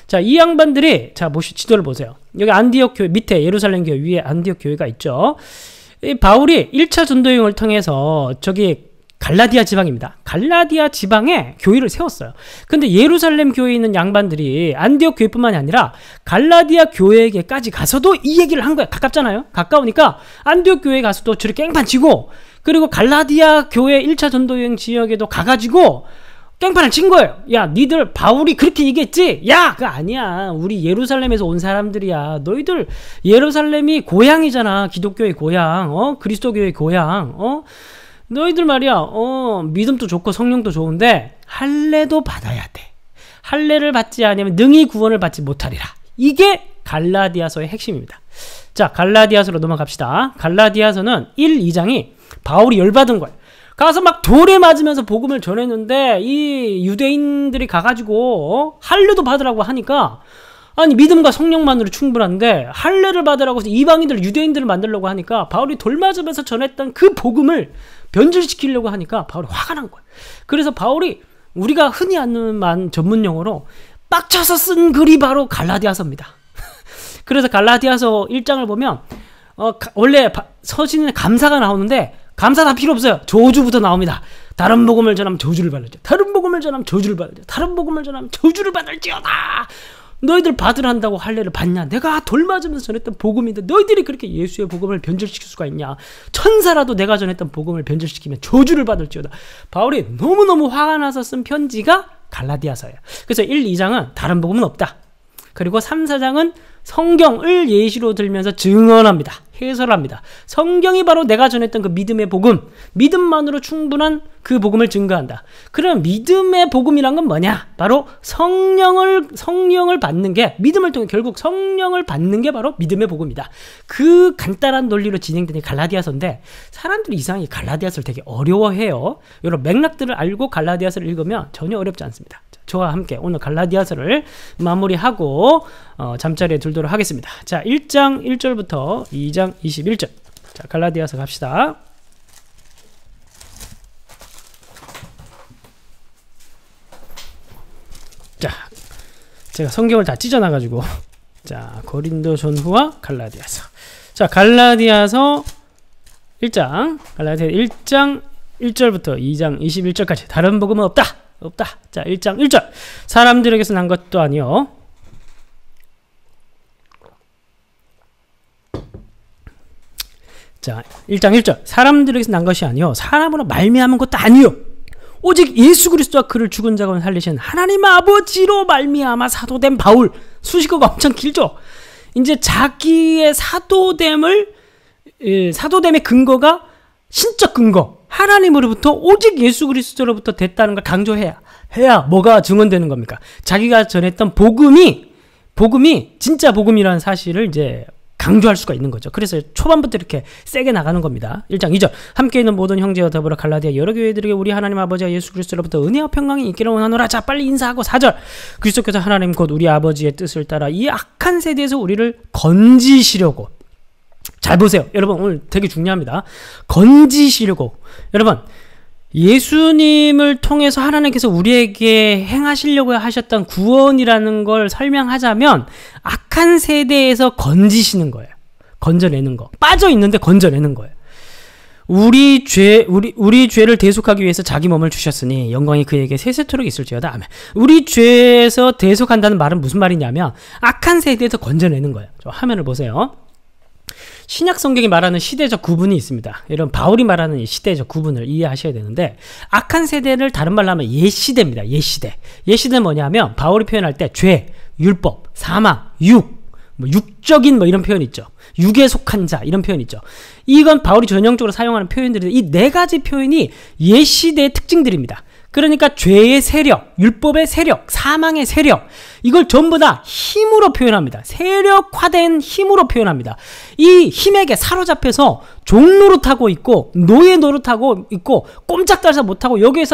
자, 이 양반들이, 자, 지도를 보세요. 여기 안디옥 교회, 밑에 예루살렘 교회 위에 안디옥 교회가 있죠. 이 바울이 1차 전도 여행을 통해서 저기 갈라디아 지방입니다. 갈라디아 지방에 교회를 세웠어요. 근데 예루살렘 교회에 있는 양반들이 안디옥 교회뿐만이 아니라 갈라디아 교회에게까지 가서도 이 얘기를 한 거야. 가깝잖아요. 가까우니까 안디옥 교회에 가서도 줄이 깽판 치고, 그리고 갈라디아 교회 1차 전도 여행 지역에도 가가지고 깽판을 친 거예요. 야, 니들 바울이 그렇게 얘기했지? 야, 그거 아니야. 우리 예루살렘에서 온 사람들이야. 너희들 예루살렘이 고향이잖아. 기독교의 고향, 그리스도교의 고향, 너희들 말이야, 믿음도 좋고 성령도 좋은데 할례도 받아야 돼. 할례를 받지 않으면 능히 구원을 받지 못하리라. 이게 갈라디아서의 핵심입니다. 자, 갈라디아서로 넘어갑시다. 갈라디아서는 1, 2장이 바울이 열받은 거예요. 가서 막 돌에 맞으면서 복음을 전했는데 이 유대인들이 가가지고 할례도 받으라고 하니까, 아니 믿음과 성령만으로 충분한데 할례를 받으라고 해서 이방인들 유대인들을 만들려고 하니까 바울이 돌 맞으면서 전했던 그 복음을 변질시키려고 하니까 바울이 화가 난 거예요. 그래서 바울이 우리가 흔히 아는 전문 용어로 빡쳐서 쓴 글이 바로 갈라디아서입니다. 그래서 갈라디아서 1장을 보면 원래 서신에 감사가 나오는데 감사 다 필요 없어요. 저주부터 나옵니다. 다른 복음을 전하면 저주를 받을지어다. 다른 복음을 전하면 저주를 받을지어다. 다른 복음을 전하면 저주를 받을지어다. 너희들 받으란다고 할례를 받냐? 내가 돌 맞으면서 전했던 복음인데 너희들이 그렇게 예수의 복음을 변질시킬 수가 있냐? 천사라도 내가 전했던 복음을 변질시키면 저주를 받을지어다. 바울이 너무너무 화가 나서 쓴 편지가 갈라디아서예요. 그래서 1, 2장은 다른 복음은 없다. 그리고 3, 4장은 성경을 예시로 들면서 증언합니다. 해설합니다. 성경이 바로 내가 전했던 그 믿음의 복음, 믿음만으로 충분한 그 복음을 증거한다. 그럼 믿음의 복음이란 건 뭐냐? 바로 성령을 받는 게, 믿음을 통해 결국 성령을 받는 게 바로 믿음의 복음이다. 그 간단한 논리로 진행되는 갈라디아서인데 사람들이 이상하게 갈라디아서를 되게 어려워해요. 이런 맥락들을 알고 갈라디아서를 읽으면 전혀 어렵지 않습니다. 저와 함께 오늘 갈라디아서를 마무리하고 잠자리에 들도록 하겠습니다. 자, 1장 1절부터 2장 21절. 자, 갈라디아서 갑시다. 자, 제가 성경을 다 찢어놔가지고, 자, 고린도 전후와 갈라디아서. 자, 갈라디아서 1장 1절부터 2장 21절까지. 다른 복음은 없다. 자, 1장 1절. 사람들에게서 난 것도 아니요. 자, 1장 1절. 사람들에게서 난 것이 아니요. 사람으로 말미암은 것도 아니요. 오직 예수 그리스도와 그를 죽은 자 가운데 살리신 하나님 아버지로 말미암아 사도된 바울. 수식어가 엄청 길죠. 이제 자기의 사도됨의 근거가 신적 근거, 하나님으로부터 오직 예수 그리스도로부터 됐다는 걸 강조해야 뭐가 증언되는 겁니까? 자기가 전했던 복음이 진짜 복음이라는 사실을 이제 강조할 수가 있는 거죠. 그래서 초반부터 이렇게 세게 나가는 겁니다. 1장 2절. 함께 있는 모든 형제와 더불어 갈라디아 여러 교회들에게 우리 하나님 아버지와 예수 그리스도로부터 은혜와 평강이 있기를 원하노라. 자, 빨리 인사하고 4절. 그리스도께서 하나님 곧 우리 아버지의 뜻을 따라 이 악한 세대에서 우리를 건지시려고. 잘 보세요. 여러분, 오늘 되게 중요합니다. 건지시려고. 여러분, 예수님을 통해서 하나님께서 우리에게 행하시려고 하셨던 구원이라는 걸 설명하자면 악한 세대에서 건지시는 거예요. 건져내는 거. 빠져 있는데 건져내는 거예요. 우리 죄를 대속하기 위해서 자기 몸을 주셨으니 영광이 그에게 세세토록 있을지어다. 아멘. 우리 죄에서 대속한다는 말은 무슨 말이냐면 악한 세대에서 건져내는 거예요. 저 화면을 보세요. 신약 성경이 말하는 시대적 구분이 있습니다. 여러분, 바울이 말하는 이 시대적 구분을 이해하셔야 되는데, 악한 세대를 다른 말로 하면 옛시대입니다. 옛시대. 옛시대는 뭐냐면 바울이 표현할 때 죄, 율법, 사망, 육적인 이런 표현 있죠. 육에 속한 자 이런 표현 있죠. 이건 바울이 전형적으로 사용하는 표현들인데 이 네 가지 표현이 옛시대의 특징들입니다. 그러니까 죄의 세력, 율법의 세력, 사망의 세력, 이걸 전부 다 힘으로 표현합니다. 세력화된 힘으로 표현합니다. 이 힘에게 사로잡혀서 종 노릇하고 있고 노예 노릇하고 있고 꼼짝달싹 못하고 여기에서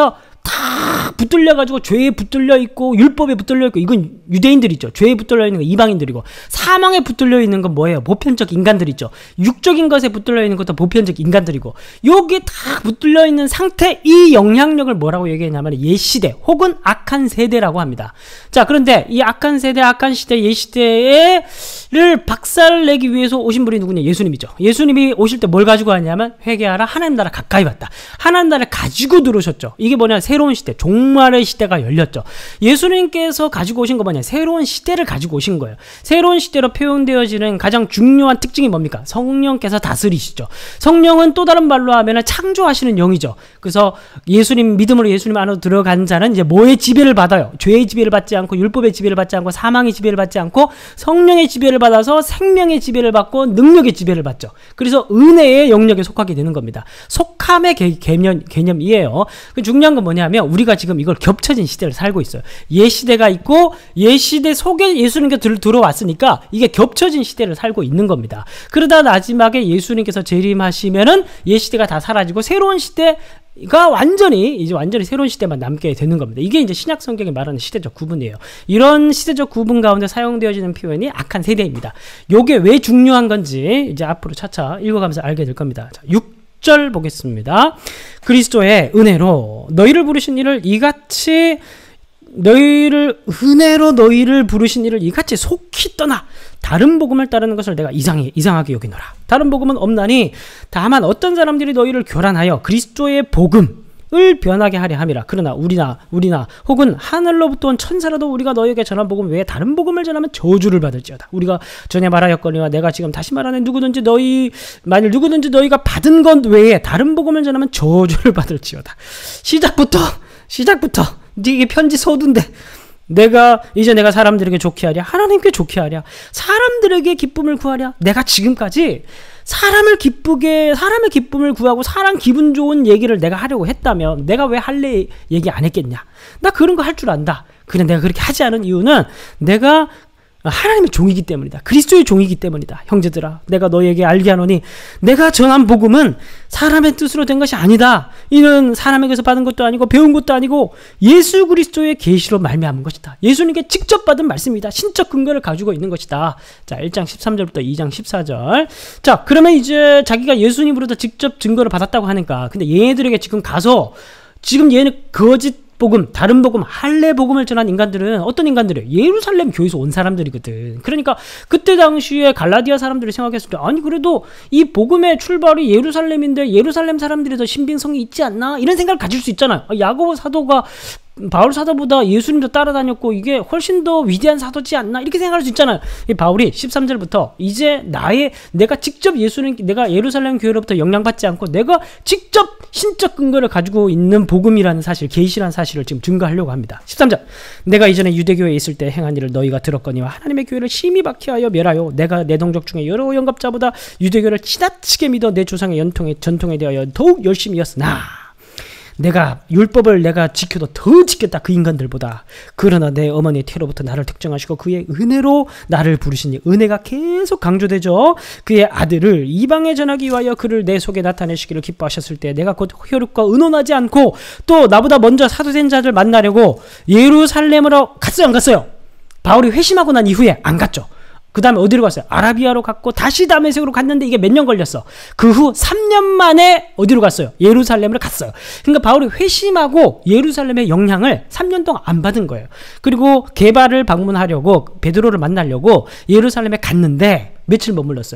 다 붙들려가지고 죄에 붙들려 있고 율법에 붙들려 있고 이건 유대인들이죠. 죄에 붙들려 있는 건 이방인들이고 사망에 붙들려 있는 건 뭐예요? 보편적 인간들이죠. 육적인 것에 붙들려 있는 것도 보편적 인간들이고 여기에 다 붙들려 있는 상태 이 영향력을 뭐라고 얘기하냐면 옛시대 혹은 악한 세대라고 합니다. 자 그런데 이 악한 세대, 악한 시대, 옛시대를 박살내기 위해서 오신 분이 누구냐? 예수님이죠. 예수님이 오실 때 뭘 가지고 왔냐면 회개하라 하나님 나라 가까이 왔다. 하나님 나라를 가지고 들어오셨죠. 이게 뭐냐? 새로운 시대, 종말의 시대가 열렸죠. 예수님께서 가지고 오신 거 뭐냐? 새로운 시대를 가지고 오신 거예요. 새로운 시대로 표현되어지는 가장 중요한 특징이 뭡니까? 성령께서 다스리시죠. 성령은 또 다른 말로 하면 창조하시는 영이죠. 그래서 예수님 믿음으로 예수님 안으로 들어간 자는 이제 뭐의 지배를 받아요? 죄의 지배를 받지 않고 율법의 지배를 받지 않고 사망의 지배를 받지 않고 성령의 지배를 받아서 생명의 지배를 받고 능력의 지배를 받죠. 그래서 은혜의 영역에 속하게 되는 겁니다. 속함의 개념이에요. 중요한 건 뭐냐면 우리가 지금 이걸 겹쳐진 시대를 살고 있어요. 옛 시대가 있고 옛 시대 속에 예수님께서 들어왔으니까 이게 겹쳐진 시대를 살고 있는 겁니다. 그러다 마지막에 예수님께서 재림하시면은 옛 시대가 다 사라지고 새로운 시대가 완전히 새로운 시대만 남게 되는 겁니다. 이게 이제 신약 성경이 말하는 시대적 구분이에요. 이런 시대적 구분 가운데 사용되어지는 표현이 악한 세대입니다. 요게 왜 중요한 건지 이제 앞으로 차차 읽어가면서 알게 될 겁니다. 자, 6절 보겠습니다. 그리스도의 은혜로 너희를 부르신 이를 이같이 부르신 이를 이같이 속히 떠나 다른 복음을 따르는 것을 내가 이상하게 여기노라. 다른 복음은 없나니 다만 어떤 사람들이 너희를 교란하여 그리스도의 복음을 변하게 하려 함이라. 그러나 우리나 혹은 하늘로부터 온 천사라도 우리가 너희에게 전한 복음 외에 다른 복음을 전하면 저주를 받을지어다. 우리가 전에 말하였거니와 내가 지금 다시 말하는 만일 누구든지 너희가 받은 것 외에 다른 복음을 전하면 저주를 받을지어다. 시작부터 이게 편지 서두인데 내가 사람들에게 좋게 하랴? 하나님께 좋게 하랴? 사람들에게 기쁨을 구하랴? 내가 지금까지 사람의 기쁨을 구하고 사람 기분 좋은 얘기를 내가 하려고 했다면 내가 왜 할래 얘기 안 했겠냐? 나 그런 거 할 줄 안다. 그래 내가 그렇게 하지 않은 이유는 내가 하나님의 종이기 때문이다. 그리스도의 종이기 때문이다. 형제들아, 내가 너희에게 알게 하노니 내가 전한 복음은 사람의 뜻으로 된 것이 아니다. 이는 사람에게서 받은 것도 아니고 배운 것도 아니고 예수 그리스도의 계시로 말미암은 것이다. 예수님께 직접 받은 말씀이다. 신적 근거를 가지고 있는 것이다. 자, 1장 13절부터 2장 14절. 자, 그러면 이제 자기가 예수님으로부터 직접 증거를 받았다고 하니까 근데 얘네들에게 지금 얘는 거짓 복음, 다른 복음, 할례 복음을 전한 인간들은 어떤 인간들이에요? 예루살렘 교회에서 온 사람들이거든. 그러니까 그때 당시에 갈라디아 사람들이 생각했을 때 아니 그래도 이 복음의 출발이 예루살렘인데 예루살렘 사람들이 더 신빙성이 있지 않나? 이런 생각을 가질 수 있잖아요. 야고보 사도가 바울 사도보다 예수님도 따라다녔고 이게 훨씬 더 위대한 사도지 않나 이렇게 생각할 수 있잖아요. 이 바울이 13절부터 이제 내가 직접 내가 예루살렘 교회로부터 영향받지 않고 내가 직접 신적 근거를 가지고 있는 복음이라는 사실, 계시라는 사실을 지금 증거하려고 합니다. 13절 내가 이전에 유대교회에 있을 때 행한 일을 너희가 들었거니와 하나님의 교회를 심히 박해하여 멸하여 내가 내 동족 중에 여러 영갑자보다 유대교를 지나치게 믿어 내 조상의 전통에 대하여 더욱 열심히 이었으나 내가 율법을 내가 지켜도 더 지켰다 그 인간들보다. 그러나 내 어머니의 태로부터 나를 특정하시고 그의 은혜로 나를 부르시니 은혜가 계속 강조되죠. 그의 아들을 이방에 전하기 위하여 그를 내 속에 나타내시기를 기뻐하셨을 때 내가 곧 혈육과 의논하지 않고 또 나보다 먼저 사도된 자들 만나려고 예루살렘으로 갔어요 안 갔어요? 바울이 회심하고 난 이후에 안 갔죠. 그 다음에 어디로 갔어요? 아라비아로 갔고 다시 다메섹으로 갔는데 이게 몇 년 걸렸어? 그 후 3년 만에 어디로 갔어요? 예루살렘으로 갔어요. 그러니까 바울이 회심하고 예루살렘의 영향을 3년 동안 안 받은 거예요. 그리고 게바를 방문하려고 베드로를 만나려고 예루살렘에 갔는데 며칠 머물렀어요.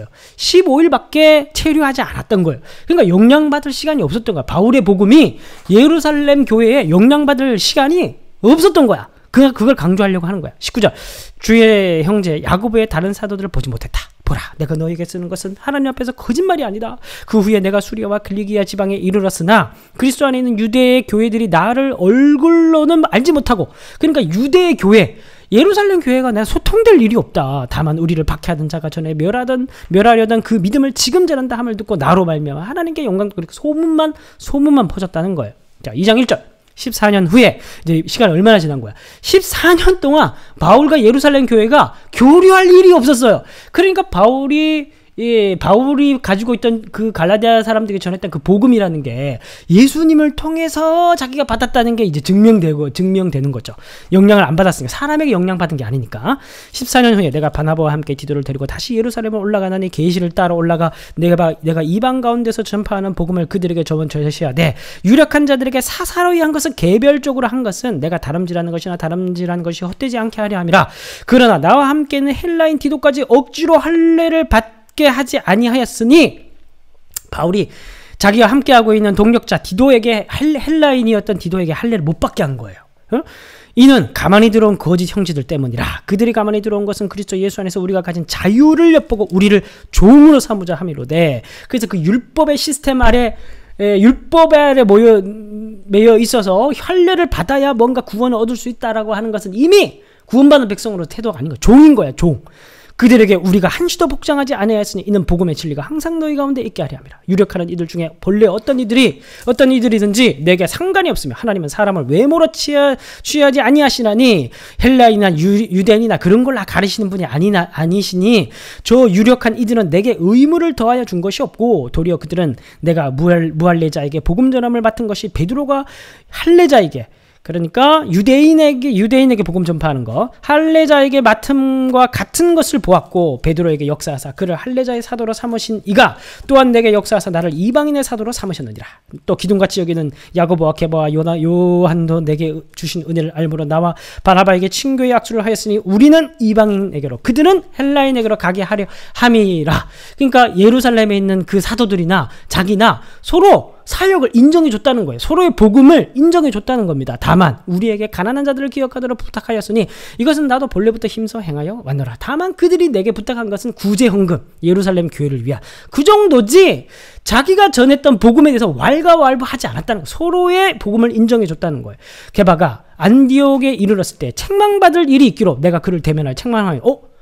15일밖에 체류하지 않았던 거예요. 그러니까 영향받을 시간이 없었던 거야. 바울의 복음이 예루살렘 교회에 영향받을 시간이 없었던 거야. 그걸 강조하려고 하는 거야. 19절 주의 형제 야고보의 다른 사도들을 보지 못했다. 보라 내가 너에게 쓰는 것은 하나님 앞에서 거짓말이 아니다. 그 후에 내가 수리아와 길리기아 지방에 이르렀으나 그리스도 안에 있는 유대의 교회들이 나를 얼굴로는 알지 못하고 그러니까 유대의 교회 예루살렘 교회가 내가 소통될 일이 없다. 다만 우리를 박해하던 자가 전에 멸하려던 그 믿음을 지금 전한다 함을 듣고 나로 말미암아 하나님께 영광 그렇게 소문만 퍼졌다는 거예요. 자 2장 1절 14년 후에 이제 시간이 얼마나 지난 거야? 14년 동안 바울과 예루살렘 교회가 교류할 일이 없었어요. 그러니까 바울이 이 바울이 가지고 있던 그 갈라디아 사람들에게 전했던 그 복음이라는 게 예수님을 통해서 자기가 받았다는 게 이제 증명되는 거죠. 영향을 안 받았으니까, 사람에게 영향 받은 게 아니니까. 14년 후에 내가 바나바와 함께 디도를 데리고 다시 예루살렘에 올라가나니 계시를 따라 올라가 내가 이방 가운데서 전파하는 복음을 그들에게 전하되 유력한 자들에게 사사로이 한 것은 개별적으로 한 것은 내가 다름질하는 것이 헛되지 않게 하려 함이라. 그러나 나와 함께는 헬라인 디도까지 억지로 할례를 받게 하지 아니하였으니, 바울이 자기가 함께하고 있는 동력자 디도에게, 헬라인이었던 디도에게 할례를 못 받게 한 거예요. 이는 가만히 들어온 거짓 형제들 때문이라. 그들이 가만히 들어온 것은 그리스도 예수 안에서 우리가 가진 자유를 엿보고 우리를 종으로 삼으자 함이로되. 그래서 그 율법의 시스템 아래, 율법 아래 매여 있어서 할례를 받아야 뭔가 구원을 얻을 수 있다라고 하는 것은 이미 구원받은 백성으로 태도가 아닌 거야. 종인 거야, 종. 그들에게 우리가 한시도 복장하지 아니하였으니 이는 복음의 진리가 항상 너희 가운데 있게 하려 함이라. 유력하는 이들 중에 본래 어떤 이들이든지 내게 상관이 없으며 하나님은 사람을 외모로 취하지 아니하시나니, 헬라인이나 유대인이나 그런 걸 가르치는 분이 아니시니 저 유력한 이들은 내게 의무를 더하여 준 것이 없고 도리어 그들은 내가 무할례자에게 복음 전함을 맡은 것이 베드로가 할례자에게, 그러니까 유대인에게 복음 전파하는 거, 할례자에게 맡음과 같은 것을 보았고 베드로에게 역사하사 그를 할례자의 사도로 삼으신 이가 또한 내게 역사하사 나를 이방인의 사도로 삼으셨느니라. 또 기둥같이 여기는 야고보와 게바와 요한도 내게 주신 은혜를 알므로 나와 바나바에게 친교의 약속을 하였으니 우리는 이방인에게로 그들은 헬라인에게로 가게 하려 함이라. 그러니까 예루살렘에 있는 그 사도들이나 자기나 서로 사역을 인정해줬다는 거예요. 서로의 복음을 인정해줬다는 겁니다. 다만 우리에게 가난한 자들을 기억하도록 부탁하였으니 이것은 나도 본래부터 힘써 행하여 왔노라. 다만 그들이 내게 부탁한 것은 구제헌금, 예루살렘 교회를 위한 그 정도지 자기가 전했던 복음에 대해서 왈가왈부하지 않았다는 거예요. 서로의 복음을 인정해줬다는 거예요. 게바가 안디옥에 이르렀을 때 책망받을 일이 있기로 내가 그를 대면하여 책망하여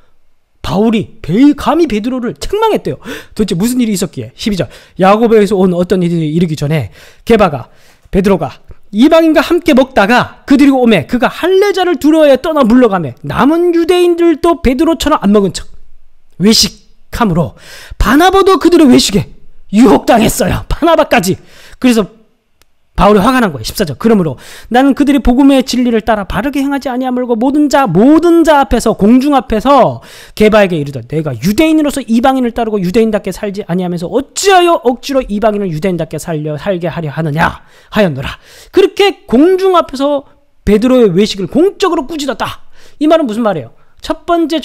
바울이 감히 베드로를 책망했대요. 도대체 무슨 일이 있었기에? 12절 야고보에서 온 어떤 일이 이르기 전에 베드로가 이방인과 함께 먹다가 그들이 오매 그가 할례자를 두려워해 떠나 물러가매 남은 유대인들도 베드로처럼 안 먹은 척 외식함으로 바나바도 그들의 외식에 유혹당했어요. 바나바까지. 그래서 바울이 화가 난 거예요. 14절 그러므로 나는 그들이 복음의 진리를 따라 바르게 행하지 아니하므로 모든 자 앞에서, 공중 앞에서 게바에게 이르되 내가 유대인으로서 이방인을 따르고 유대인답게 살지 아니하면서 어찌하여 억지로 이방인을 유대인답게 살게 하려 하느냐 하였노라. 그렇게 공중 앞에서 베드로의 외식을 공적으로 꾸짖었다. 이 말은 무슨 말이에요? 첫 번째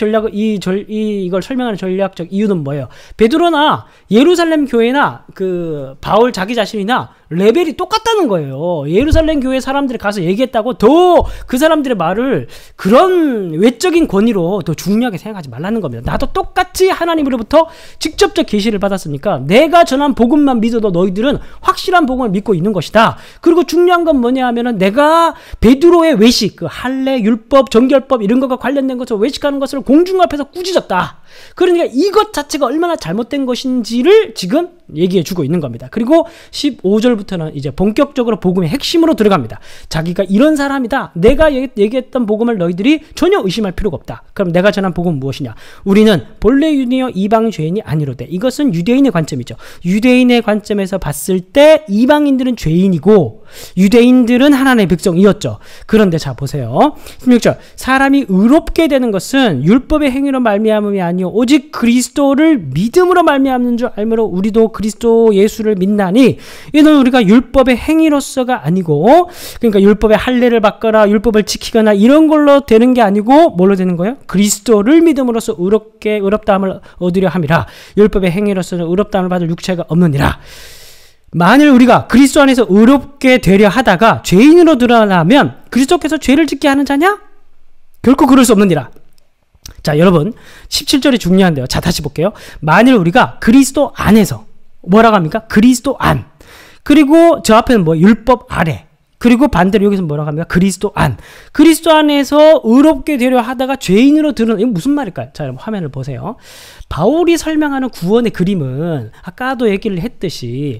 이걸 설명하는 전략적 이유는 뭐예요? 베드로나 예루살렘 교회나 그 바울 자기 자신이나 레벨이 똑같다는 거예요. 예루살렘 교회 사람들이 가서 얘기했다고 더 그 사람들의 말을 그런 외적인 권위로 더 중요하게 생각하지 말라는 겁니다. 나도 똑같이 하나님으로부터 직접적 계시를 받았으니까 내가 전한 복음만 믿어도 너희들은 확실한 복음을 믿고 있는 것이다. 그리고 중요한 건 뭐냐 하면은 내가 베드로의 외식, 그 할례, 율법, 정결법 이런 것과 관련된 것을 외식하는 것을 공중 앞에서 꾸짖었다. 그러니까 이것 자체가 얼마나 잘못된 것인지를 지금 얘기해 주고 있는 겁니다. 그리고 15절부터는 이제 본격적으로 복음의 핵심으로 들어갑니다. 자기가 이런 사람이다. 내가 얘기했던 복음을 너희들이 전혀 의심할 필요가 없다. 그럼 내가 전한 복음은 무엇이냐? 우리는 본래 유대인이요 이방 죄인이 아니로되. 이것은 유대인의 관점이죠. 유대인의 관점에서 봤을 때 이방인들은 죄인이고 유대인들은 하나님의 백성이었죠. 그런데 자 보세요. 16절 사람이 의롭게 되는 것은 율법의 행위로 말미암음이 아니요 오직 그리스도를 믿음으로 말미암는 줄 알므로 우리도 그리스도 예수를 믿나니 이는 우리가 율법의 행위로서가 아니고, 그러니까 율법의 할례를 받거나 율법을 지키거나 이런 걸로 되는 게 아니고 뭘로 되는 거예요? 그리스도를 믿음으로써 의롭다함을 얻으려 함이라. 율법의 행위로서는 의롭다함을 받을 육체가 없느니라. 만일 우리가 그리스도 안에서 의롭게 되려 하다가 죄인으로 드러나면 그리스도께서 죄를 짓게 하는 자냐? 결코 그럴 수 없느니라. 자 여러분 17절이 중요한데요. 자 다시 볼게요. 만일 우리가 그리스도 안에서 뭐라고 합니까? 그리스도 안. 그리고 저 앞에는 뭐 율법 아래. 그리고 반대로 여기서 뭐라고 합니까? 그리스도 안. 그리스도 안에서 의롭게 되려 하다가 죄인으로 드러나. 이거 무슨 말일까요? 자 여러분 화면을 보세요. 바울이 설명하는 구원의 그림은 아까도 얘기를 했듯이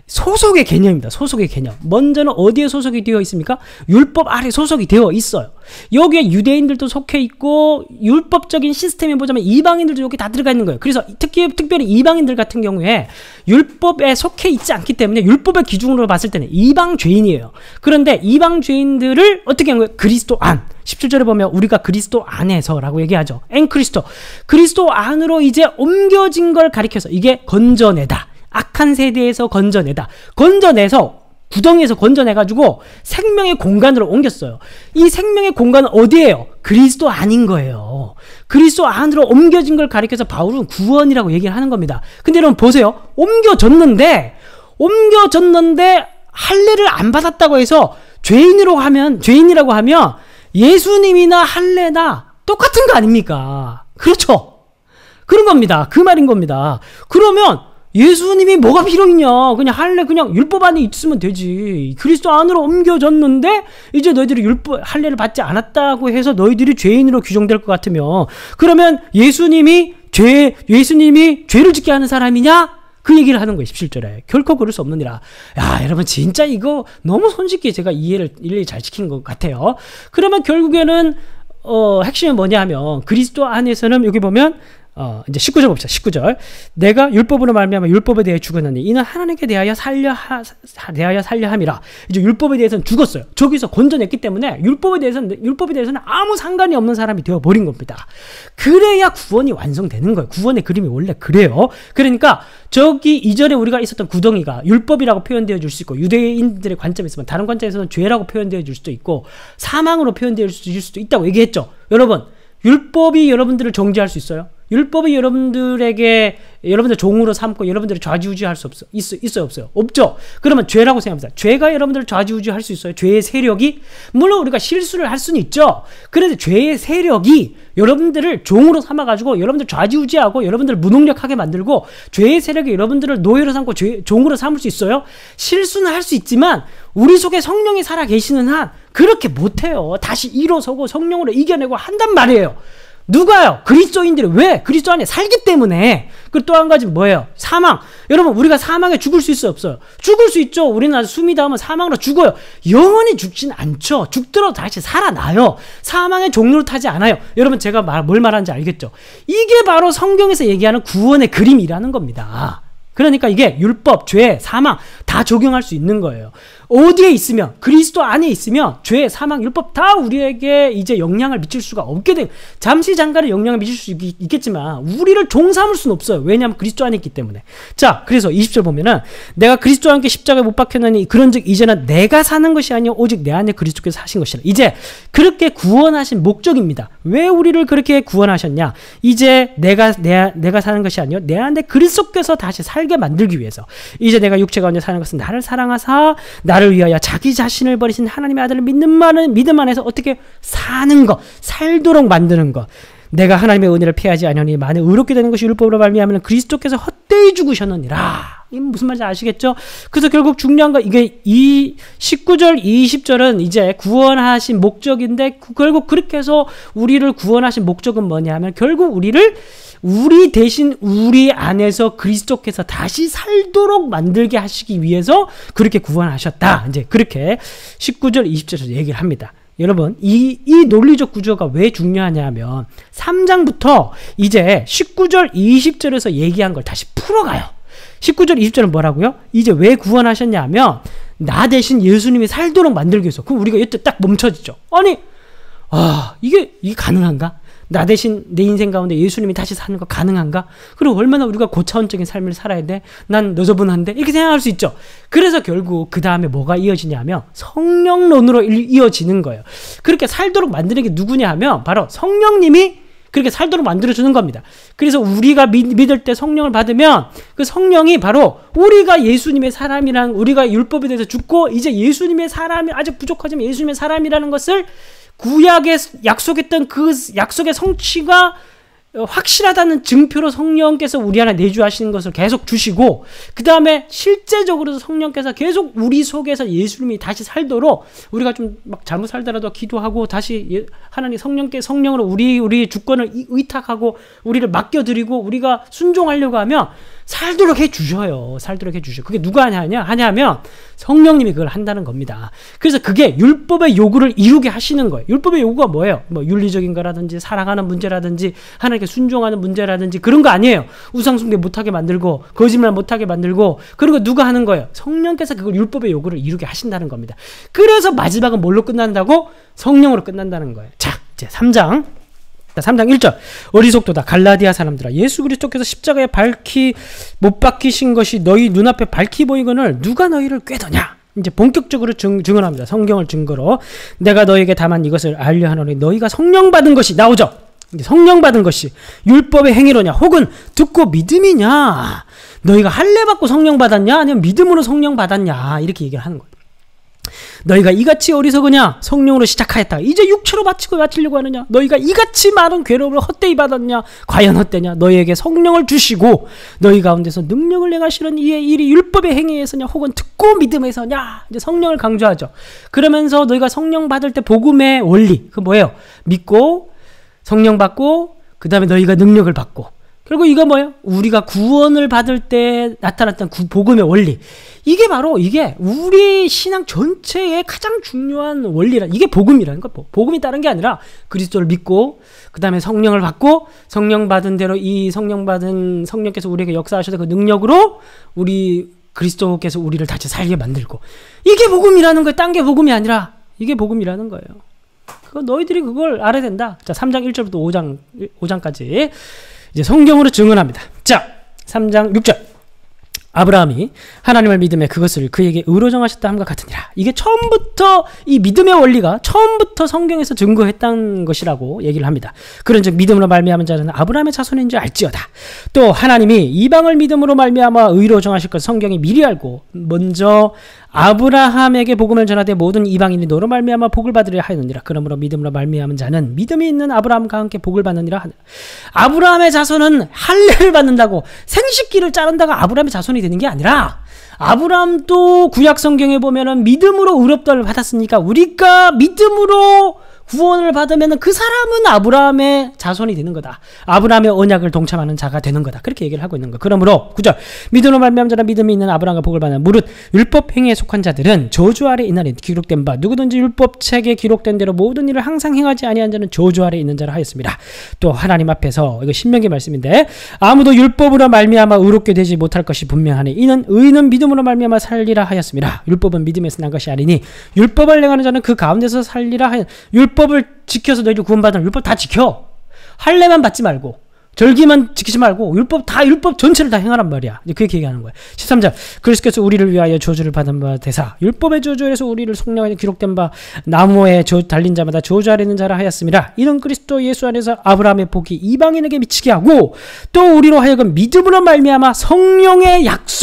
소속의 개념입니다. 소속의 개념. 먼저는 어디에 소속이 되어 있습니까? 율법 아래 소속이 되어 있어요. 여기에 유대인들도 속해 있고 율법적인 시스템에 보자면 이방인들도 여기 다 들어가 있는 거예요. 그래서 특별히 이방인들 같은 경우에 율법에 속해 있지 않기 때문에 율법의 기준으로 봤을 때는 이방 죄인이에요. 그런데 이방 죄인들을 어떻게 한 거예요? 그리스도 안. 17절에 보면 우리가 그리스도 안에서라고 얘기하죠. 엔 그리스도 안으로 이제 옮겨진 걸 가리켜서 이게 건져내다. 악한 세대에서 건져내서 구덩이에서 건져내가지고 생명의 공간으로 옮겼어요. 이 생명의 공간은 어디예요? 그리스도 안인 거예요. 그리스도 안으로 옮겨진 걸 가리켜서 바울은 구원이라고 얘기를 하는 겁니다. 근데 여러분 보세요. 옮겨졌는데 할례를 안 받았다고 해서 죄인이라고 하면 예수님이나 할례나 똑같은 거 아닙니까? 그렇죠? 그런 겁니다. 그 말인 겁니다. 그러면 예수님이 뭐가 필요 있냐? 그냥 할례 그냥 율법 안에 있으면 되지. 그리스도 안으로 옮겨졌는데 이제 너희들이 할례를 받지 않았다고 해서 너희들이 죄인으로 규정될 것 같으면 그러면 예수님이 죄를 짓게 하는 사람이냐? 그 얘기를 하는 거예요. 17절에. 결코 그럴 수 없느니라. 야, 여러분 진짜 이거 너무 손쉽게 제가 일일이 잘 지킨 것 같아요. 그러면 결국에는 핵심은 뭐냐 하면 그리스도 안에서는 여기 보면 이제 19절 봅시다. 19절. 내가 율법으로 말미암아 율법에 대해 죽었느니 이는 하나님께 대하여 살려 함이라. 이제 율법에 대해서는 죽었어요. 저기서 건져냈기 때문에 율법에 대해서는 아무 상관이 없는 사람이 되어 버린 겁니다. 그래야 구원이 완성되는 거예요. 구원의 그림이 원래 그래요. 그러니까 저기 이전에 우리가 있었던 구덩이가 율법이라고 표현되어 줄 수 있고 유대인들의 관점에서는 다른 관점에서는 죄라고 표현되어 줄 수도 있고 사망으로 표현되어 줄 수도 있다고 얘기했죠. 여러분, 율법이 여러분들을 정죄할 수 있어요? 율법이 여러분들 종으로 삼고 여러분들을 좌지우지할 수 있어요? 없어요? 없죠? 그러면 죄라고 생각합니다. 죄가 여러분들을 좌지우지할 수 있어요? 죄의 세력이? 물론 우리가 실수를 할 수는 있죠. 그래도 죄의 세력이 여러분들을 종으로 삼아가지고 여러분들 좌지우지하고 여러분들을 무능력하게 만들고 죄의 세력이 여러분들을 노예로 삼고 종으로 삼을 수 있어요? 실수는 할 수 있지만 우리 속에 성령이 살아 계시는 한 그렇게 못해요. 다시 일어서고 성령으로 이겨내고 한단 말이에요. 누가요? 그리스도인들이. 왜? 그리스도 안에 살기 때문에. 그리고 또 한 가지 뭐예요? 사망. 여러분, 우리가 사망에 죽을 수 있어요? 없어요? 죽을 수 있죠. 우리는 숨이 닿으면 사망으로 죽어요. 영원히 죽진 않죠. 죽더라도 다시 살아나요. 사망의 종로를 타지 않아요. 여러분, 제가 뭘 말하는지 알겠죠? 이게 바로 성경에서 얘기하는 구원의 그림이라는 겁니다. 그러니까 이게 율법, 죄, 사망 다 적용할 수 있는 거예요. 어디에 있으면, 그리스도 안에 있으면 죄, 사망, 율법 다 우리에게 이제 영향을 미칠 수가 없게 돼요. 잠시 잠깐의 영향을 미칠 수 있겠지만 우리를 종 삼을 수는 없어요. 왜냐하면 그리스도 안에 있기 때문에. 자, 그래서 20절 보면은 내가 그리스도와 함께 십자가에 못 박혔나니 그런즉 이제는 내가 사는 것이 아니요 오직 내 안에 그리스도께서 사신 것이라. 이제 그렇게 구원하신 목적입니다. 왜 우리를 그렇게 구원하셨냐? 이제 내가 사는 것이 아니요 내 안에 그리스도께서 다시 살게 만들기 위해서. 이제 내가 육체 가운데 사는 것은 나를 사랑하사 나를 위하여 자기 자신을 버리신 하나님의 아들을 믿음 안에서 어떻게 사는 것, 살도록 만드는 것. 내가 하나님의 은혜를 피하지 않으니 만일 의롭게 되는 것이 율법으로 말미암으면 그리스도께서 헛되이 죽으셨느니라. 이게 무슨 말인지 아시겠죠? 그래서 결국 중요한 거 이게 이 19절, 20절은 이제 구원하신 목적인데 결국 그렇게 해서 우리를 구원하신 목적은 뭐냐 하면 결국 우리 대신 우리 안에서 그리스도께서 다시 살도록 만들게 하시기 위해서 그렇게 구원하셨다. 이제 그렇게 19절, 20절에서 얘기를 합니다. 여러분, 이 논리적 구조가 왜 중요하냐 하면 3장부터 이제 19절, 20절에서 얘기한 걸 다시 풀어가요. 19절, 20절은 뭐라고요? 이제 왜 구원하셨냐 하면 나 대신 예수님이 살도록 만들기 위해서. 그럼 우리가 이때 딱 멈춰지죠. 아니, 이게 가능한가? 나 대신 내 인생 가운데 예수님이 다시 사는 거 가능한가? 그리고 얼마나 우리가 고차원적인 삶을 살아야 돼? 난 너저분한데? 이렇게 생각할 수 있죠. 그래서 결국 그 다음에 뭐가 이어지냐면 성령론으로 이어지는 거예요. 그렇게 살도록 만드는 게 누구냐 하면 바로 성령님이 그렇게 살도록 만들어주는 겁니다. 그래서 우리가 믿을 때 성령을 받으면 그 성령이 바로 우리가 예수님의 사람이라는, 우리가 율법에 대해서 죽고 이제 예수님의 사람이 아직 부족하지만 예수님의 사람이라는 것을 구약에 약속했던 그 약속의 성취가 확실하다는 증표로 성령께서 우리 안에 내주하시는 것을 계속 주시고, 그 다음에 실제적으로 성령께서 계속 우리 속에서 예수님이 다시 살도록 우리가 좀 막 잘못 살더라도 기도하고 다시 하나님 성령으로 우리 주권을 의탁하고 우리를 맡겨드리고 우리가 순종하려고 하면 살도록 해주셔요. 살도록 해주셔요. 그게 누가 하냐면 성령님이 그걸 한다는 겁니다. 그래서 그게 율법의 요구를 이루게 하시는 거예요. 율법의 요구가 뭐예요? 뭐 윤리적인 거라든지 사랑하는 문제라든지 하나님께 순종하는 문제라든지 그런 거 아니에요. 우상숭배 못하게 만들고 거짓말 못하게 만들고 그런 거 누가 하는 거예요? 성령께서 그걸 율법의 요구를 이루게 하신다는 겁니다. 그래서 마지막은 뭘로 끝난다고? 성령으로 끝난다는 거예요. 자, 이제 3장 1절 어리석도다 갈라디아 사람들아 예수 그리스도께서 십자가에 못 박히신 것이 너희 눈앞에 밝히 보이거늘 누가 너희를 꾀더냐. 이제 본격적으로 증언합니다. 성경을 증거로 내가 너에게 다만 이것을 알려 하노니 너희가 성령 받은 것이 나오죠. 이제 성령 받은 것이 율법의 행위로냐 혹은 듣고 믿음이냐. 너희가 할례 받고 성령 받았냐 아니면 믿음으로 성령 받았냐 이렇게 얘기를 하는 거예요. 너희가 이같이 어리석으냐 성령으로 시작하였다가 이제 육체로 바치려고 하느냐. 너희가 이같이 많은 괴로움을 헛되이 받았냐. 과연 헛되냐. 너희에게 성령을 주시고 너희 가운데서 능력을 행하시는 이의 일이 율법의 행위에서냐 혹은 듣고 믿음에서냐. 이제 성령을 강조하죠. 그러면서 너희가 성령 받을 때 복음의 원리 그 뭐예요? 믿고 성령 받고 그 다음에 너희가 능력을 받고 그리고 이거 뭐예요? 우리가 구원을 받을 때 나타났던 복음의 원리. 이게 바로 이게 우리 신앙 전체의 가장 중요한 원리라. 이게 복음이라는 거. 복음이 다른 게 아니라 그리스도를 믿고 그 다음에 성령을 받고 성령 받은 대로 이 성령 받은 성령께서 우리에게 역사하셔서 그 능력으로 우리 그리스도께서 우리를 다시 살게 만들고 이게 복음이라는 거예요. 딴 게 복음이 아니라 이게 복음이라는 거예요. 너희들이 그걸 알아야 된다. 자, 3장 1절부터 5장까지 이제 성경으로 증언합니다. 자, 3장 6절 아브라함이 하나님을 믿음에 그것을 그에게 의로 정하셨다 함과 같으니라. 이게 처음부터 이 믿음의 원리가 처음부터 성경에서 증거했던 것이라고 얘기를 합니다. 그런즉 믿음으로 말미암은 자는 아브라함의 자손인 줄 알지어다. 또 하나님이 이방을 믿음으로 말미암아 의로 정하실 것 성경이 미리 알고 먼저 아브라함에게 복음을 전하되 모든 이방인이 너로 말미암아 복을 받으려 하였느니라. 그러므로 믿음으로 말미암은 자는 믿음이 있는 아브라함과 함께 복을 받느니라 하느라. 아브라함의 자손은 할례를 받는다고 생식기를 자른다고 아브라함의 자손이 되는 게 아니라 아브라함도 구약 성경에 보면은 믿음으로 의롭다를 받았으니까 우리가 믿음으로 구원을 받으면 그 사람은 아브라함의 자손이 되는 거다. 아브라함의 언약을 동참하는 자가 되는 거다. 그렇게 얘기를 하고 있는 거. 그러므로 9절 믿음으로 말미암은 자라 믿음이 있는 아브라함과 복을 받는 무릇 율법 행위에 속한 자들은 저주 아래 있나니 기록된 바 누구든지 율법책에 기록된 대로 모든 일을 항상 행하지 아니한 자는 저주 아래 있는 자라 하였습니다. 또 하나님 앞에서 이거 신명기 말씀인데 아무도 율법으로 말미암아 의롭게 되지 못할 것이 분명하니 이는 의인은 믿음으로 말미암아 살리라 하였습니다. 율법은 믿음에서 난 것이 아니니 율법을 행하는 자는 그 가운데서 살리라 하였. 율법을 지켜서 너희들 구원받으면 율법 다 지켜. 할례만 받지 말고 절기만 지키지 말고 율법 전체를 다 행하란 말이야. 그렇게 얘기하는 거야. 13절 그리스도께서 우리를 위하여 저주를 받은 바 되사 율법의 저주에서 우리를 속량하여 기록된 바 나무에 달린 자마다 저주 아래 있는 자라 하였습니다. 이는 그리스도 예수 안에서 아브라함의 복이 이방인에게 미치게 하고 또 우리로 하여금 믿음으로 말미암아 성령의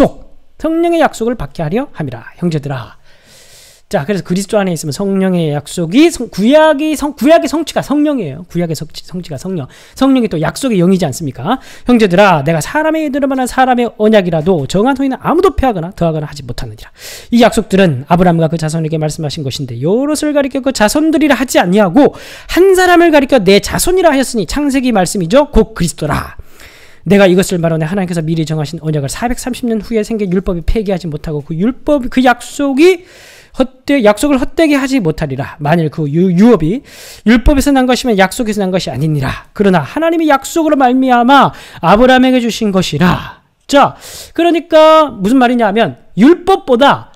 약속을 받게 하려 함이라. 형제들아. 자, 그래서 그리스도 안에 있으면 성령의 약속이 구약의 성취가 성령이에요. 구약의 성취가 성령. 성령이 또 약속의 영이지 않습니까? 형제들아, 내가 사람의 이들을 만한 사람의 언약이라도 정한 후에는 아무도 패하거나 더하거나 하지 못하느니라. 이 약속들은 아브라함과 그 자손에게 말씀하신 것인데 여럿을 가리켜 그 자손들이라 하지 아니하고 한 사람을 가리켜 내 자손이라 하였으니 창세기 말씀이죠. 곧 그리스도라. 내가 이것을 말하네 하나님께서 미리 정하신 언약을 430년 후에 생긴 율법이 폐기하지 못하고 그 약속을 헛되게 하지 못하리라. 만일 그 유업이 율법에서 난 것이면 약속에서 난 것이 아니니라. 그러나 하나님이 약속으로 말미암아 아브라함에게 주신 것이라. 자, 그러니까 무슨 말이냐 하면 율법보다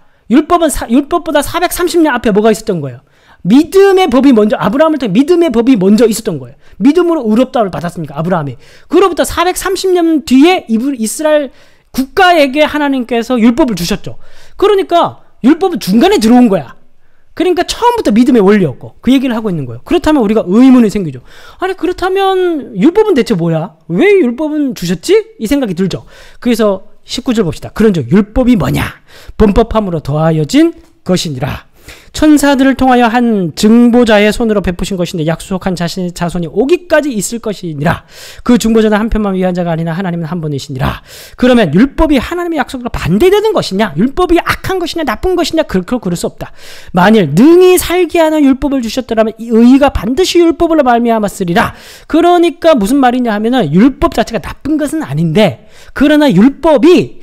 430년 앞에 뭐가 있었던 거예요? 믿음의 법이 먼저, 아브라함을 통해 믿음의 법이 먼저 있었던 거예요. 믿음으로 의롭다를 받았습니까? 아브라함이. 그로부터 430년 뒤에 이스라엘 국가에게 하나님께서 율법을 주셨죠. 그러니까 율법은 중간에 들어온 거야. 그러니까 처음부터 믿음의 원리였고 그 얘기를 하고 있는 거예요. 그렇다면 우리가 의문이 생기죠. 아니 그렇다면 율법은 대체 뭐야? 왜 율법은 주셨지? 이 생각이 들죠. 그래서 19절 봅시다. 그런즉 율법이 뭐냐? 범법함으로 더하여진 것이니라. 천사들을 통하여 한 증보자의 손으로 베푸신 것인데 약속한 자신의 자손이 오기까지 있을 것이니라. 그 증보자는 한편만 위한 자가 아니라 하나님은 한 분이시니라. 그러면 율법이 하나님의 약속과 반대되는 것이냐? 율법이 악한 것이냐 나쁜 것이냐? 그럴 수 없다. 만일 능히 살게 하는 율법을 주셨더라면 이 의가 반드시 율법으로 말미암았으리라. 그러니까 무슨 말이냐 하면은 율법 자체가 나쁜 것은 아닌데, 그러나 율법이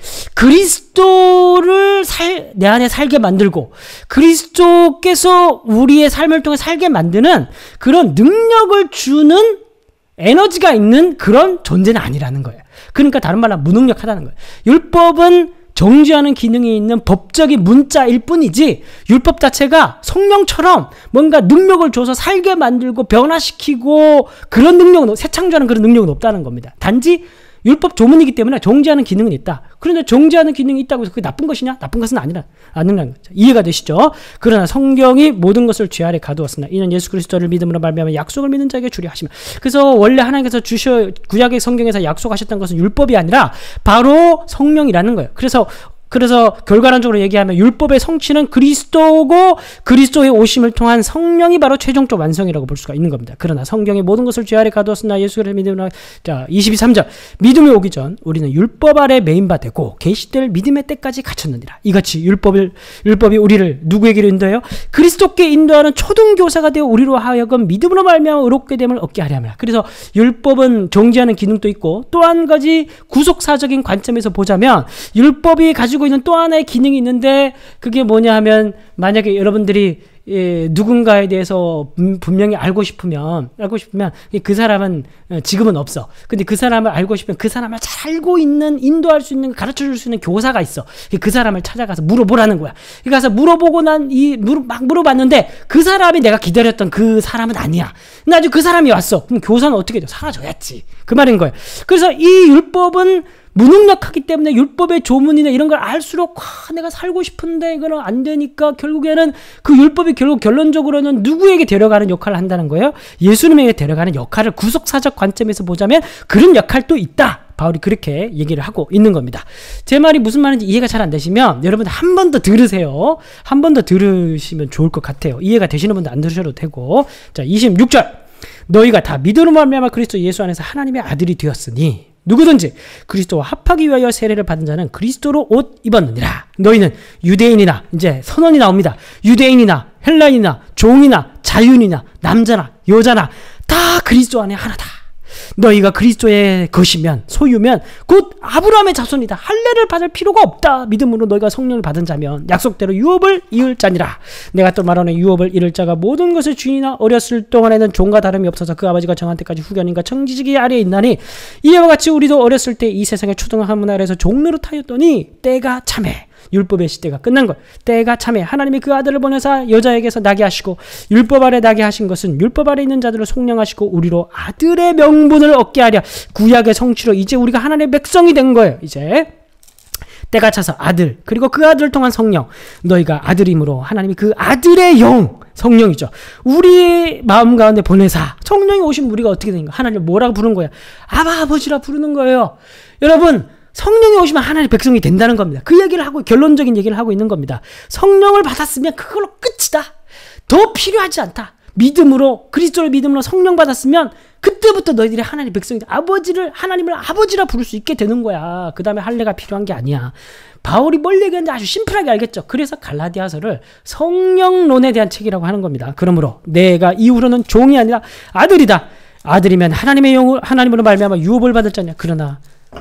그리스도를 내 안에 살게 만들고 그리스도께서 우리의 삶을 통해 살게 만드는 그런 능력을 주는 에너지가 있는 그런 존재는 아니라는 거예요. 그러니까 다른 말로 무능력하다는 거예요. 율법은 정죄하는 기능이 있는 법적인 문자일 뿐이지 율법 자체가 성령처럼 뭔가 능력을 줘서 살게 만들고 변화시키고 그런 능력은, 새 창조하는 그런 능력은 없다는 겁니다. 단지 율법 조문이기 때문에 정죄하는 기능은 있다. 그런데 정죄하는 기능이 있다고 해서 그게 나쁜 것이냐? 나쁜 것은 아니라는 거죠. 이해가 되시죠? 그러나 성경이 모든 것을 죄 아래 가두었으나 이는 예수 그리스도를 믿음으로 말미암아 약속을 믿는 자에게 주려 하시며. 그래서 원래 하나님께서 구약의 성경에서 약속하셨던 것은 율법이 아니라 바로 성령이라는 거예요. 그래서 결과론적으로 얘기하면 율법의 성취는 그리스도고 그리스도의 오심을 통한 성령이 바로 최종적 완성이라고 볼 수가 있는 겁니다. 그러나 성경의 모든 것을 죄 아래 가두었으나 예수를 믿으나. 자, 22~23절. 믿음이 오기 전 우리는 율법 아래 매인바 되고 계시될 믿음의 때까지 갇혔느니라. 이같이 율법이 우리를 누구에게로 인도해요? 그리스도께 인도하는 초등교사가 되어 우리로 하여금 믿음으로 말미암아 의롭게 됨을 얻게 하려 함이라. 그래서 율법은 정죄하는 기능도 있고 또 한 가지 구속사적인 관점에서 보자면 율법이 가지고 있는 또 하나의 기능이 있는데 그게 뭐냐 하면, 만약에 여러분들이 누군가에 대해서 분명히 알고 싶으면 그 사람은 지금은 없어. 근데 그 사람을 알고 싶으면 그 사람을 잘 알고 있는, 인도할 수 있는, 가르쳐 줄 수 있는 교사가 있어. 그 사람을 찾아가서 물어보라는 거야. 가서 물어보고 막 물어봤는데 그 사람이 내가 기다렸던 그 사람은 아니야. 나중에 그 사람이 왔어. 그럼 교사는 어떻게 돼? 사라져야지. 그 말인 거예요. 그래서 이 율법은 무능력하기 때문에 율법의 조문이나 이런 걸 알수록 내가 살고 싶은데 이거는 안 되니까 결국에는 그 율법이 결국 결론적으로는 누구에게 데려가는 역할을 한다는 거예요? 예수님에게 데려가는 역할을 구속사적 관점에서 보자면 그런 역할도 있다. 바울이 그렇게 얘기를 하고 있는 겁니다. 제 말이 무슨 말인지 이해가 잘 안 되시면 여러분 한 번 더 들으세요. 한 번 더 들으시면 좋을 것 같아요. 이해가 되시는 분도 안 들으셔도 되고. 자, 26절. 너희가 다 믿음으로 말미암아 그리스도 예수 안에서 하나님의 아들이 되었으니 누구든지 그리스도와 합하기 위하여 세례를 받은 자는 그리스도로 옷 입었느니라. 너희는 유대인이나, 이제 선언이 나옵니다. 유대인이나 헬라인이나 종이나 자유인이나 남자나 여자나 다 그리스도 안에 하나다. 너희가 그리스도의 것이면, 소유면 곧 아브라함의 자손이다. 할례를 받을 필요가 없다. 믿음으로 너희가 성령을 받은 자면 약속대로 유업을 이을 자니라. 내가 또 말하는 유업을 이을 자가 모든 것의 주인이나 어렸을 동안에는 종과 다름이 없어서 그 아버지가 정한 때까지 후견인과 청지기의 아래에 있나니 이와 같이 우리도 어렸을 때 이 세상의 초등한 문 아래에서 종로로 타였더니 때가 참해. 율법의 시대가 끝난 것. 때가 참해. 하나님이 그 아들을 보내사 여자에게서 나게 하시고 율법 아래 나게 하신 것은 율법 아래 있는 자들을 속량하시고 우리로 아들의 명분을 얻게 하려. 구약의 성취로 이제 우리가 하나님의 백성이 된 거예요. 이제 때가 차서 아들, 그리고 그 아들을 통한 성령. 너희가 아들이므로 하나님이 그 아들의 영, 성령이죠. 우리 마음 가운데 보내사 성령이 오시면 우리가 어떻게 되는가? 하나님을 뭐라고 부르는 거야? 아버지라 부르는 거예요. 여러분, 성령이 오시면 하나님의 백성이 된다는 겁니다. 그 얘기를 하고, 결론적인 얘기를 하고 있는 겁니다. 성령을 받았으면 그걸로 끝이다. 더 필요하지 않다. 믿음으로, 그리스도를 믿음으로 성령 받았으면 그때부터 너희들이 하나님의 백성이다. 하나님을 아버지라 부를 수 있게 되는 거야. 그 다음에 할례가 필요한 게 아니야. 바울이 뭘 얘기하는지 아주 심플하게 알겠죠. 그래서 갈라디아서를 성령론에 대한 책이라고 하는 겁니다. 그러므로 내가 이후로는 종이 아니라 아들이다. 아들이면 하나님으로 말미암아 유업을 받을 자냐. 그러나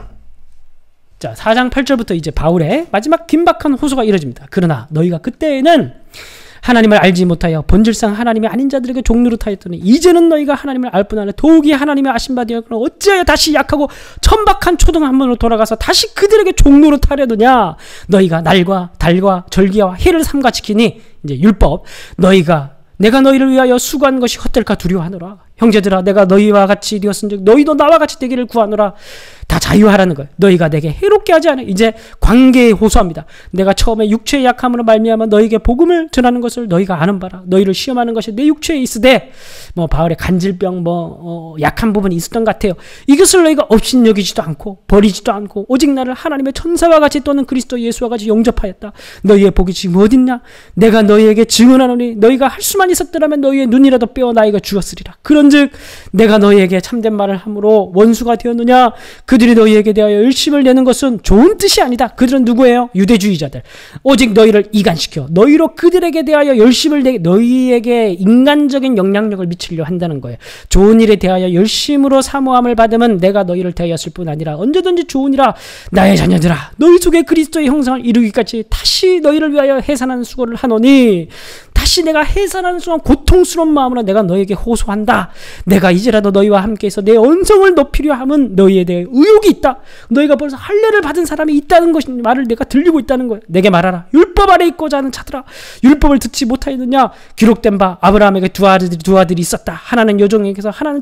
자, 4장 8절부터 이제 바울의 마지막 긴박한 호소가 이뤄집니다. 그러나 너희가 그때에는 하나님을 알지 못하여 본질상 하나님이 아닌 자들에게 종로로 타였더니 이제는 너희가 하나님을 알 뿐 아니라 더욱이 하나님의 아신 바 되었거늘 어찌하여 다시 약하고 천박한 초등한문으로 돌아가서 다시 그들에게 종로로 타려느냐. 너희가 날과 달과 절기와 해를 삼가 지키니, 이제 율법, 내가 너희를 위하여 수고한 것이 헛될까 두려워하노라. 형제들아, 내가 너희와 같이 되었은즉 너희도 나와 같이 되기를 구하노라. 다 자유하라는 거예요. 너희가 내게 해롭게 하지 않아. 이제 관계에 호소합니다. 내가 처음에 육체의 약함으로 말미암아 너희에게 복음을 전하는 것을 너희가 아는 바라. 너희를 시험하는 것이 내 육체에 있으되 바울의 간질병 약한 부분이 있었던 것 같아요. 이것을 너희가 업신여기지도 않고 버리지도 않고 오직 나를 하나님의 천사와 같이 또는 그리스도 예수와 같이 영접하였다. 너희의 복이 지금 어딨냐? 내가 너희에게 증언하노니 너희가 할 수만 있었더라면 너희의 눈이라도 빼어 나에게 주었으리라. 그런즉 내가 너희에게 참된 말을 함으로 원수가 되었느냐? 그들이 너희에게 대하여 열심을 내는 것은 좋은 뜻이 아니다. 그들은 누구예요? 유대주의자들. 오직 너희를 이간시켜 너희로 그들에게 대하여 열심을 내게 너희에게 인간적인 영향력을 미치려 한다는 거예요. 좋은 일에 대하여 열심으로 사모함을 받으면 내가 너희를 대하였을 뿐 아니라 언제든지 좋으니라. 나의 자녀들아 너희 속에 그리스도의 형상을 이루기까지 다시 너희를 위하여 해산하는 수고를 하노니 다시 내가 해산하는 순간 고통스러운 마음으로 내가 너에게 호소한다. 내가 이제라도 너희와 함께해서 내 언성을 높이려 함은 너희에 대해 의욕이 있다. 너희가 벌써 할례를 받은 사람이 있다는 것이 말을 내가 들리고 있다는 거야. 내게 말하라. 율법 아래 있고자 하는 자들아 율법을 듣지 못하였느냐? 기록된 바 아브라함에게 두 아들이 있었다. 하나는 여종에게서 하나는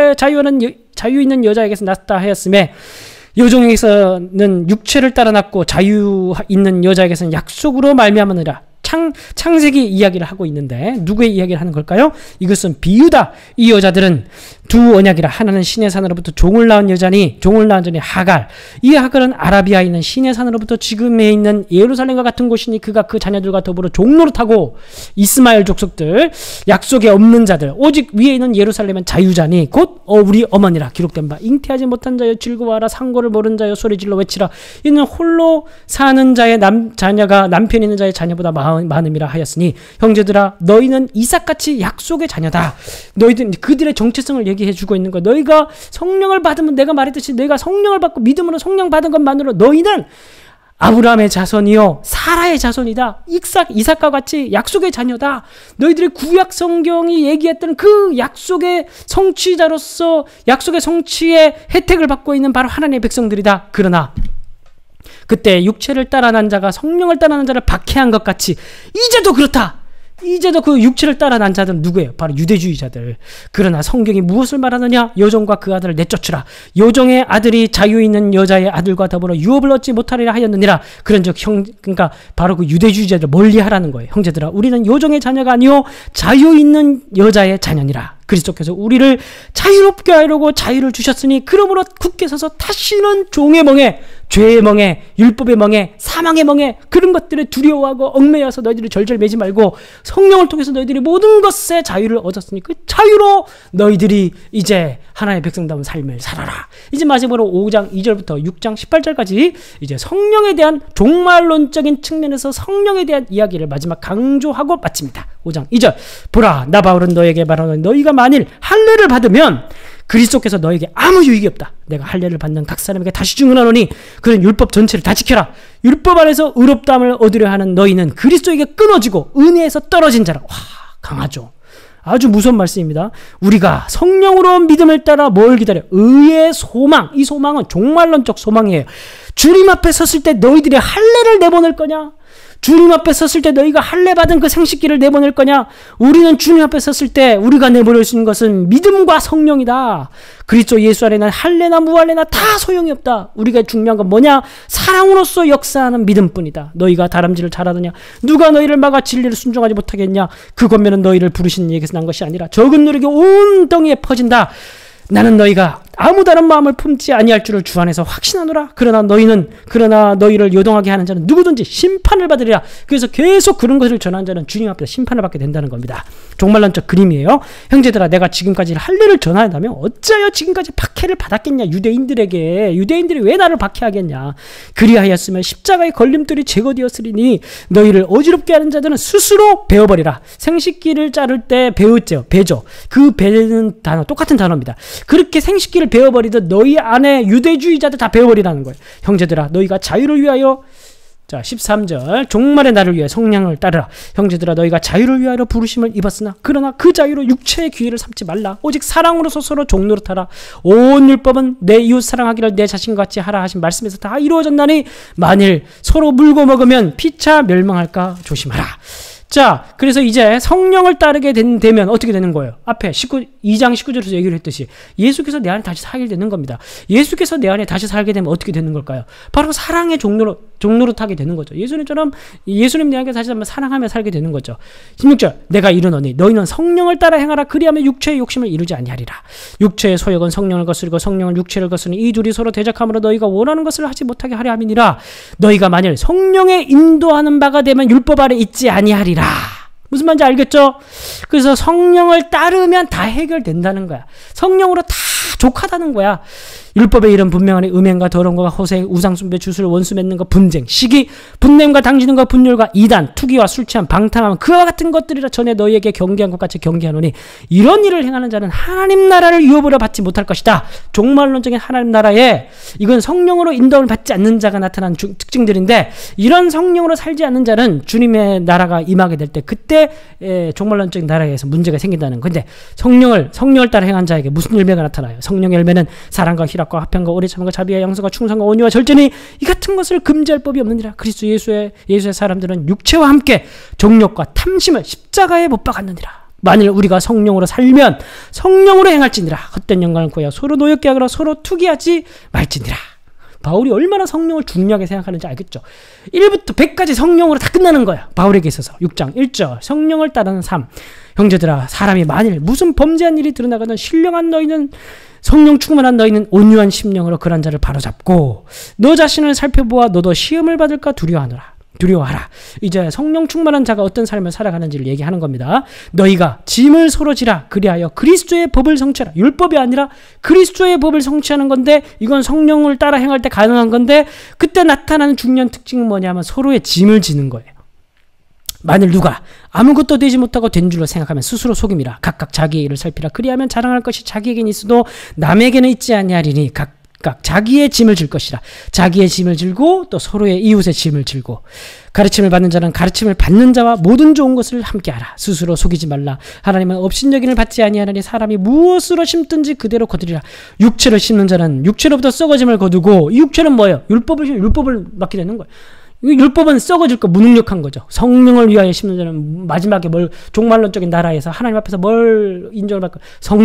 자유 있는 여자에게서 났다 하였음에 여종에게서는 육체를 따라 났고 자유 있는 여자에게서는 약속으로 말미암으니라. 창세기 이야기를 하고 있는데 누구의 이야기를 하는 걸까요? 이것은 비유다. 이 여자들은 두 언약이라. 하나는 신의 산으로부터 종을 낳은 여자니 종을 낳은 전이 하갈. 이 하갈은 아라비아에 있는 신의 산으로부터 지금에 있는 예루살렘과 같은 곳이니 그가 그 자녀들과 더불어 종노릇하고 이스마엘 족속들 약속에 없는 자들 오직 위에 있는 예루살렘은 자유자니 곧 우리 어머니라. 기록된 바 잉태하지 못한 자여 즐거워하라. 상고를 모른 자여 소리질러 외치라. 이는 홀로 사는 자의 자녀가 남편 있는 자의 자녀보다 많음이라 하였으니 형제들아 너희는 이삭같이 약속의 자녀다. 너희들 그들의 정체성을 얘기해주고 있는 거야. 너희가 성령을 받으면 내가 말했듯이 너희가 성령을 받고 믿음으로 성령 받은 것만으로 너희는 아브라함의 자손이요 사라의 자손이다. 이삭과 같이 약속의 자녀다. 너희들이 구약 성경이 얘기했던 그 약속의 성취자로서 약속의 성취의 혜택을 받고 있는 바로 하나님의 백성들이다. 그러나 그때 육체를 따라 난 자가 성령을 따라 난 자를 박해한 것 같이 이제도 그렇다. 이제도 그 육체를 따라 난 자들은 누구예요? 바로 유대주의자들. 그러나 성경이 무엇을 말하느냐? 여종과 그 아들을 내쫓으라. 여종의 아들이 자유 있는 여자의 아들과 더불어 유업을 얻지 못하리라 하였느니라. 그런즉 그러니까 바로 그 유대주의자들 멀리하라는 거예요. 형제들아 우리는 여종의 자녀가 아니요 자유 있는 여자의 자녀니라. 그리스도께서 우리를 자유롭게 하려고 자유를 주셨으니 그러므로 굳게 서서 다시는 종의 멍에 죄의 멍에 율법의 멍에 사망의 멍에 그런 것들에 두려워하고 얽매여서 너희들이 절절 매지 말고 성령을 통해서 너희들이 모든 것에 자유를 얻었으니 그 자유로 너희들이 이제 하나님의 백성다운 삶을 살아라. 이제 마지막으로 5장 2절부터 6장 18절까지 이제 성령에 대한 종말론적인 측면에서 성령에 대한 이야기를 마지막 강조하고 마칩니다. 5장 2절 보라 나 바울은 너에게 말하노니 너희가 만일 할례를 받으면 그리스도께서 너에게 아무 유익이 없다. 내가 할례를 받는 각 사람에게 다시 증언하노니 그는 율법 전체를 다 지켜라. 율법 안에서 의롭다함을 얻으려 하는 너희는 그리스도에게 끊어지고 은혜에서 떨어진 자라. 와 강하죠. 아주 무서운 말씀입니다. 우리가 성령으로 믿음을 따라 뭘 기다려? 의의 소망. 이 소망은 종말론적 소망이에요. 주님 앞에 섰을 때 너희들이 할례를 내보낼 거냐? 주님 앞에 섰을 때 너희가 할례 받은 그 생식기를 내보낼 거냐? 우리는 주님 앞에 섰을 때 우리가 내보낼 수 있는 것은 믿음과 성령이다. 그리스도 예수 안에는 할례나 무할례나 다 소용이 없다. 우리가 중요한 건 뭐냐? 사랑으로서 역사하는 믿음뿐이다. 너희가 다람쥐를 잘하느냐? 누가 너희를 막아 진리를 순종하지 못하겠냐? 그 권면은 너희를 부르신 이에게서 난 것이 아니라 적은 누리게 온 땅에 퍼진다. 나는 너희가 아무 다른 마음을 품지 아니할 줄을 주 안에서 확신하노라. 그러나 너희를 요동하게 하는 자는 누구든지 심판을 받으리라. 그래서 계속 그런 것을 전하는 자는 주님 앞에서 심판을 받게 된다는 겁니다. 종말론적 그림이에요. 형제들아 내가 지금까지 할례를 전하다면 어찌하여 지금까지 박해를 받았겠냐? 유대인들이 왜 나를 박해하겠냐? 그리하였으면 십자가의 걸림돌이 제거되었으리니 너희를 어지럽게 하는 자들은 스스로 베어버리라. 생식기를 자를 때 배죠. 그 배는 단어 똑같은 단어입니다. 그렇게 생식기를 베어버리듯 너희 안에 유대주의자들 다 베어버리라는 거예요. 형제들아 너희가 자유를 위하여 자 13절 종말의 날을 위해 성령을 따르라. 형제들아 너희가 자유를 위하여 부르심을 입었으나 그러나 그 자유로 육체의 기회를 삼지 말라. 오직 사랑으로서 서로 종노릇하라. 온 율법은 내 이웃 사랑하기를 내 자신같이 하라 하신 말씀에서 다 이루어졌나니 만일 서로 물고 먹으면 피차 멸망할까 조심하라. 자, 그래서 이제 성령을 따르게 되면 어떻게 되는 거예요? 앞에 2장 19절에서 얘기를 했듯이 예수께서 내 안에 다시 살게 되는 겁니다. 예수께서 내 안에 다시 살게 되면 어떻게 되는 걸까요? 바로 사랑의 종로로 타게 되는 거죠. 예수님 내 안에 다시 한번 사랑하며 살게 되는 거죠. 16절 내가 이르노니 너희는 성령을 따라 행하라. 그리하면 육체의 욕심을 이루지 아니하리라. 육체의 소욕은 성령을 거스르고 성령은 육체를 거스르니 이 둘이 서로 대적함으로 너희가 원하는 것을 하지 못하게 하려 함이니라. 너희가 만일 성령의 인도하는 바가 되면 율법 아래 있지 아니하리라. 무슨 말인지 알겠죠? 그래서 성령을 따르면 다 해결된다는 거야. 성령으로 다 족하다는 거야. 율법의 일은 분명하니 음행과 더러운 것과 호세, 우상숭배, 주술, 원수 맺는 것, 분쟁, 시기, 분냄과 당지는 것, 분열과 이단, 투기와 술 취함, 방탕함, 그와 같은 것들이라 전에 너희에게 경계한 것 같이 경계하노니 이런 일을 행하는 자는 하나님 나라를 유업으로 받지 못할 것이다. 종말론적인 하나님 나라에 이건 성령으로 인도를 받지 않는 자가 나타난 특징들인데 이런 성령으로 살지 않는 자는 주님의 나라가 임하게 될 때 그때 종말론적인 나라에서 문제가 생긴다는 건데 성령을 따라 행한 자에게 무슨 열매가 나타나요? 성령의 열매는 사랑과 희락과 화평과 오래 참음과 자비와 양선과 충성과 온유와 절제니 이 같은 것을 금지할 법이 없느니라. 그리스도 예수의 사람들은 육체와 함께 정욕과 탐심을 십자가에 못 박았느니라. 만일 우리가 성령으로 살면 성령으로 행할지니라. 헛된 영광을 구하여 서로 노엽게 하거나 서로 투기하지 말지니라. 바울이 얼마나 성령을 중요하게 생각하는지 알겠죠? 1부터 100까지 성령으로 다 끝나는 거야. 바울에게 있어서 6장 1절 성령을 따르는 삶. 형제들아 사람이 만일 무슨 범죄한 일이 드러나거든 신령한 너희는 성령 충만한 너희는 온유한 심령으로 그런 자를 바로잡고 너 자신을 살펴보아 너도 시험을 받을까 두려워하라. 이제 성령 충만한 자가 어떤 삶을 살아가는지를 얘기하는 겁니다. 너희가 짐을 서로 지라. 그리하여 그리스도의 법을 성취하라. 율법이 아니라 그리스도의 법을 성취하는 건데 이건 성령을 따라 행할 때 가능한 건데 그때 나타나는 중요한 특징은 뭐냐면 서로의 짐을 지는 거예요. 만일 누가 아무것도 되지 못하고 된 줄로 생각하면 스스로 속임이라. 각각 자기의 일을 살피라. 그리하면 자랑할 것이 자기에게는 있어도 남에게는 있지 아니하리니 각각 자기의 짐을 질 것이라. 자기의 짐을 질고 또 서로의 이웃의 짐을 질고 가르침을 받는 자는 가르침을 받는 자와 모든 좋은 것을 함께하라. 스스로 속이지 말라. 하나님은 업신여김을 받지 아니하나니 사람이 무엇으로 심든지 그대로 거두리라. 육체를 심는 자는 육체로부터 썩어짐을 거두고 이 육체는 뭐예요? 율법을 맡게 되는 거예요. 율법은 썩어질 거 무능력한 거죠. 성령을 위하여 심는 자는 마지막에 종말론적인 나라에서 하나님 앞에서 뭘 인정을 받고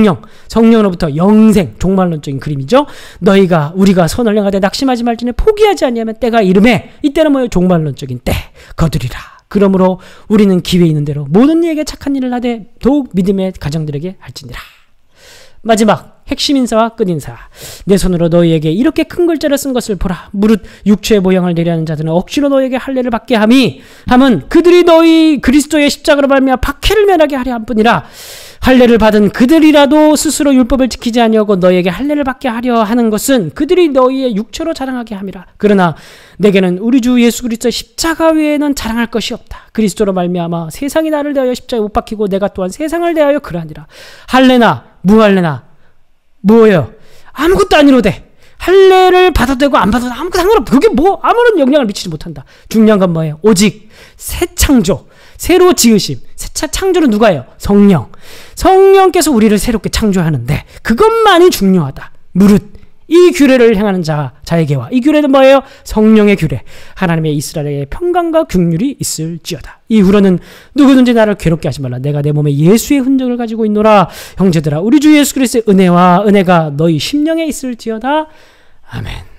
성령으로부터 영생, 종말론적인 그림이죠. 우리가 선을 행하되 낙심하지 말지니 포기하지 아니하면 때가 이르매 이때는 뭐예요? 종말론적인 때 거두리라. 그러므로 우리는 기회 있는 대로 모든 이에게 착한 일을 하되 더욱 믿음의 가정들에게 할지니라. 마지막 핵심 인사와 끝 인사. 내 손으로 너희에게 이렇게 큰 글자를 쓴 것을 보라. 무릇 육체의 모양을 내려하는 자들은 억지로 너희에게 할례를 받게 함은 그들이 너희 그리스도의 십자가로 말미암아 박해를 면하게 하려 함뿐이라. 할례를 받은 그들이라도 스스로 율법을 지키지 아니하고 너희에게 할례를 받게 하려 하는 것은 그들이 너희의 육체로 자랑하게 함이라. 그러나 내게는 우리 주 예수 그리스도의 십자가 외에는 자랑할 것이 없다. 그리스도로 말미암아 세상이 나를 대하여 십자가에 못 박히고 내가 또한 세상을 대하여 그러하니라. 할례나 무할례나 뭐예요? 아무것도 아니로되 할례를 받아도 되고 안 받아도 아무것도 상관없다. 그게 아무런 영향을 미치지 못한다. 중요한 건 뭐예요? 오직 새 창조, 새로 지으심. 새 창조는 누가예요? 성령께서 우리를 새롭게 창조하는데 그것만이 중요하다. 무릇 이 규례를 행하는 자에게와 이 규례는 뭐예요? 성령의 규례. 하나님의 이스라엘의 평강과 긍휼이 있을지어다. 이후로는 누구든지 나를 괴롭게 하지 말라. 내가 내 몸에 예수의 흔적을 가지고 있노라. 형제들아 우리 주 예수 그리스도의 은혜가 너희 심령에 있을지어다. 아멘.